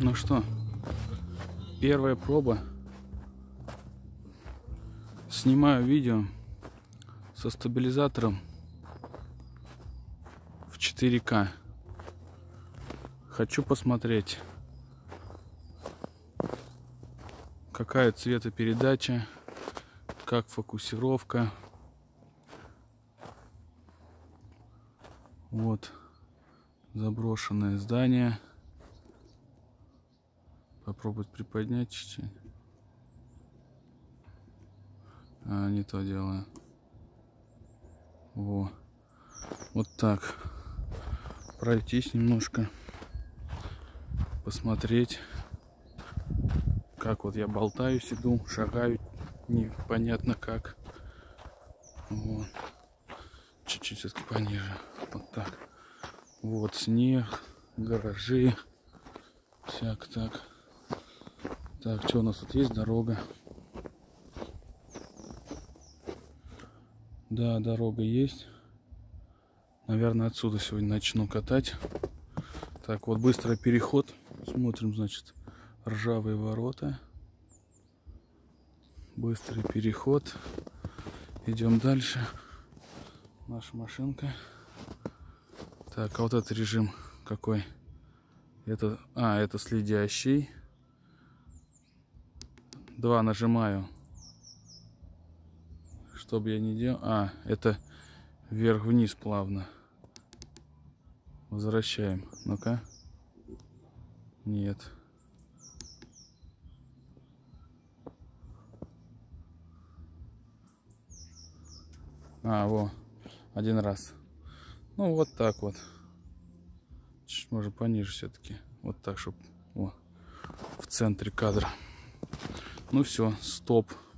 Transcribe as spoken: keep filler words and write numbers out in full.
Ну что, первая проба. Снимаю видео со стабилизатором в четыре ка. Хочу посмотреть, какая цветопередача, как фокусировка. Вот заброшенное здание. Попробовать приподнять чуть-чуть. А, не то делаю. Во. Вот так. Пройтись немножко. Посмотреть, как вот я болтаюсь, иду, шагаю непонятно как. Вот. Чуть-чуть все-таки пониже. Вот так. Вот снег, гаражи. Всяк так. Так, что у нас тут есть? Дорога. Да, дорога есть. Наверное, отсюда сегодня начну катать. Так, вот быстрый переход. Смотрим, значит, ржавые ворота. Быстрый переход. Идем дальше. Наша машинка. Так, а вот этот режим какой? Это, а, это следящий. Два нажимаю. Чтобы я не делал. А, это вверх-вниз плавно. Возвращаем. Ну-ка. Нет. А, во. Один раз. Ну, вот так вот. Чуть, может, пониже все-таки. Вот так, чтобы в центре кадра. Ну все, стоп.